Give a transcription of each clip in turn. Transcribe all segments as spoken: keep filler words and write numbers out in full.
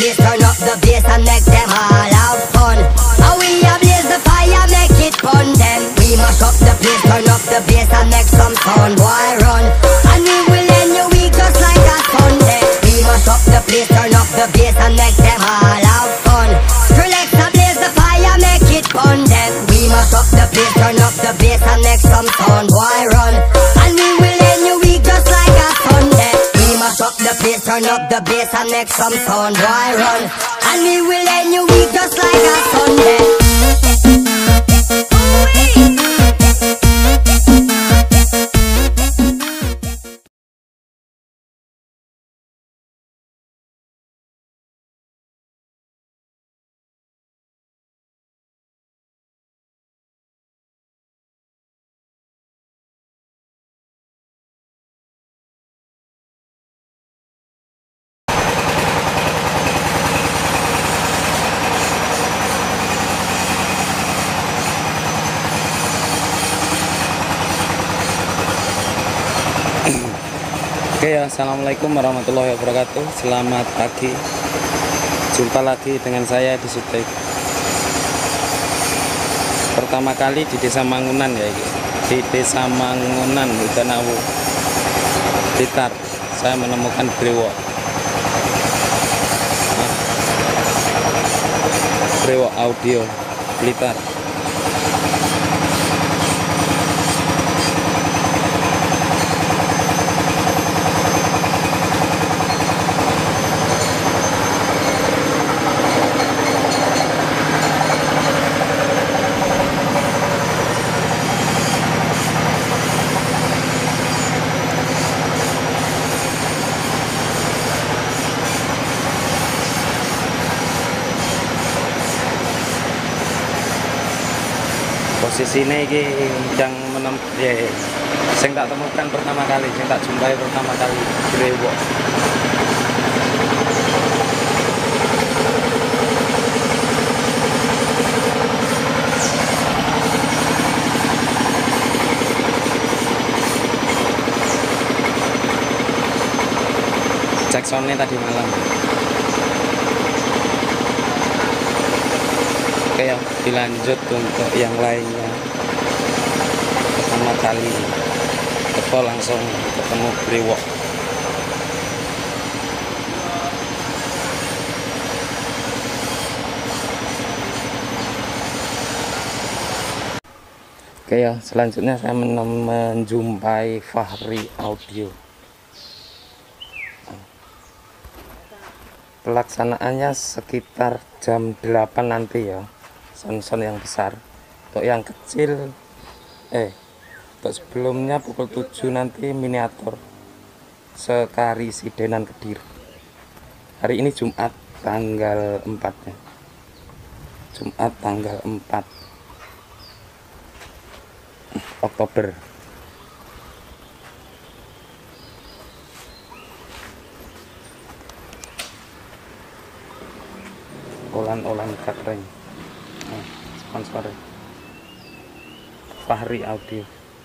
place, turn up the bass and make them all have fun. How we a blaze the fire, make it fun them. We mash up the place, turn up the bass and make some sound, boy run. And we will end your week just like a Sunday. We mash up the place, turn up the bass and make them all have fun. Skrillex a blaze the fire, make it fun them. We mash up the place, turn up the bass and make some sound, boy run. And we will end your week just like a Sunday. We mash up the place, turn up the bass and make some sound, boy run. And we will end your week just like a Sunday. Oke ya, assalamualaikum warahmatullahi wabarakatuh. Selamat pagi. Jumpa lagi dengan saya di Sutek. Pertama kali di Desa Mangunan ya, di Desa Mangunan Udanawu, Blitar. Saya menemukan brewok. Nah, brewok audio Blitar. Posisi ini yang menem ya, saya tak temukan pertama kali, saya tak jumpai pertama kali brewok. Cek soundnya tadi malam. Oke ya, dilanjut untuk yang lainnya. Pertama kali teko langsung ketemu brewok. Oke ya, selanjutnya saya menjumpai Fahri Audio. Pelaksanaannya sekitar jam delapan nanti ya. Sound-sound yang besar. Untuk yang kecil eh untuk sebelumnya pukul tujuh nanti miniatur Sekari Sidenan Kediri. Hari ini Jumat tanggal empat ya. Jumat tanggal empat Oktober. Olan-olan kering. Nah, sponsor Fahri Audio.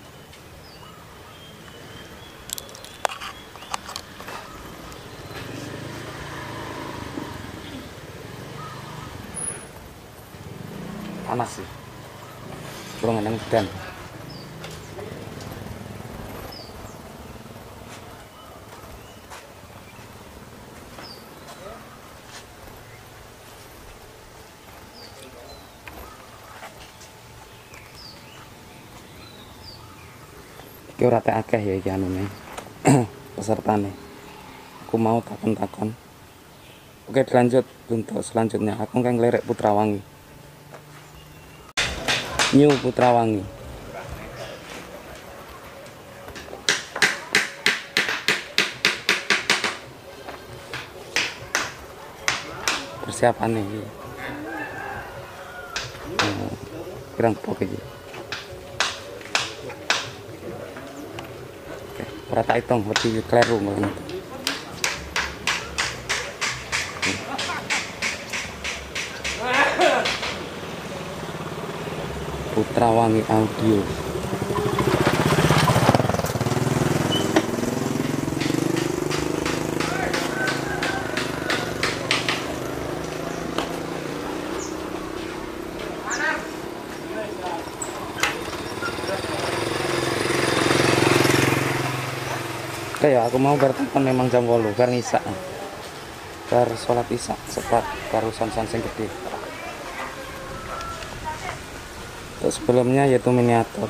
Panas sih, belum ada hujan. Iki ora tak akeh ya iki anune. Pesertane. Aku mau takon-takon. Oke, dilanjut untuk selanjutnya. Aku kan nglerek Putrawangi. New Putrawangi. Persiapan nih. Hmm, kurang pokok iki. Rata hitung lebih kleru banget. Putrawangi Audio. Oke ya, aku mau bertelepon memang jam walu bar ngisa. Bar sholat isya sepat karo son-son sing gede. Terus sebelumnya yaitu miniatur.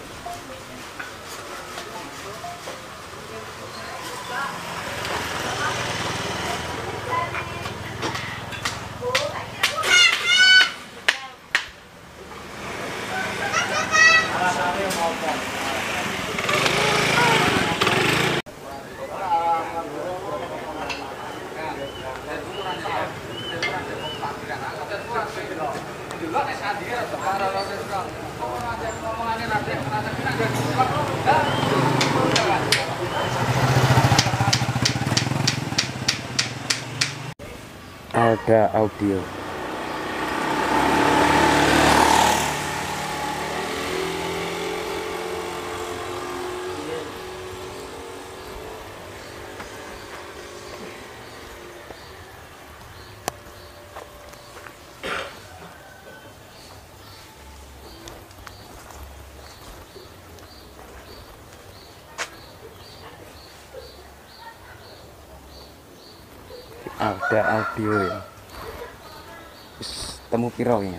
Ada audio. Ada audio ya. Wis temu piro ya.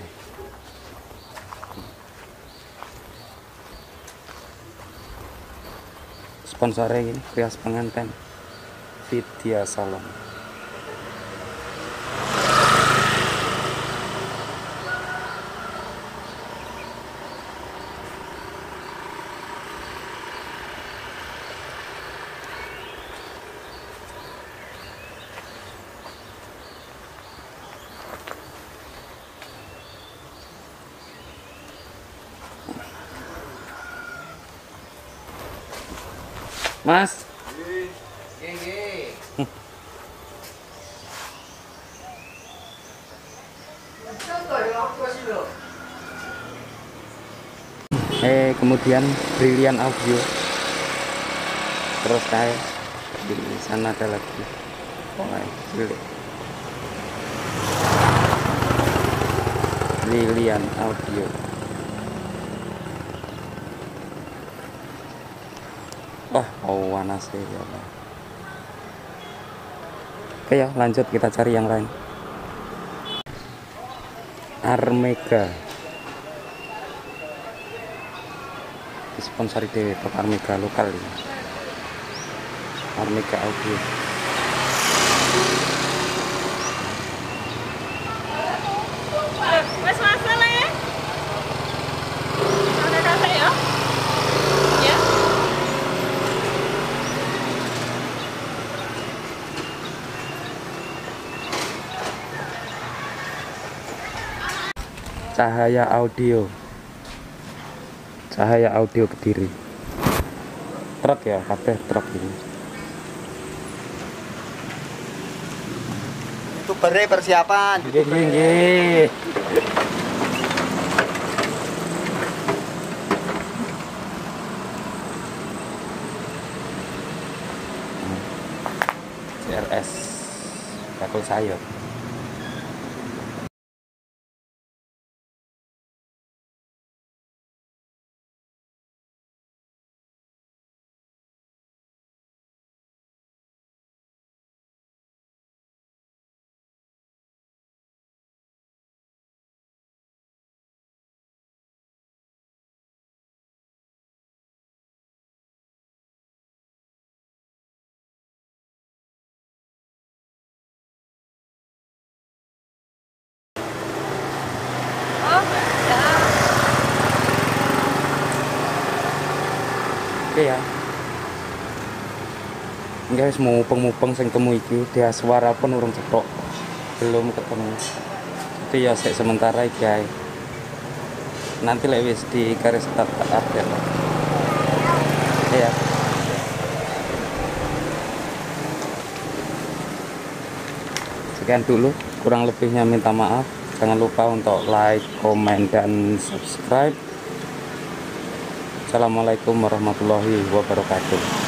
Sponsornya ini Rias Penganten Vidya Salon. Mas. Eh kemudian Brilian Audio. Terus kayak di sana ada lagi. Mulai cilik. Brilian Audio. Wah, oh panas ya. Oke ya, lanjut kita cari yang lain. Armega. Disponsori dewe tok Armega lokal ini. Armega Audio. Wes masalah ya? Ada kafe ya? Ya. Cahaya Audio. Cahaya Audio Kediri. Truk ya, kabeh truk ini. Itu bere persiapan. Nggih, nggih, nggih. C R S bakul sayur. Oke ya. Guys, mau mupeng-mupeng sing temu iki, dia suara pun urung cetok. Belum ketemu. Itu ya sek sementara iki ae. Nanti lek wis di garis start update. Oke ya. Sekian dulu, kurang lebihnya minta maaf. Jangan lupa untuk like, komen, dan subscribe. Assalamualaikum warahmatullahi wabarakatuh.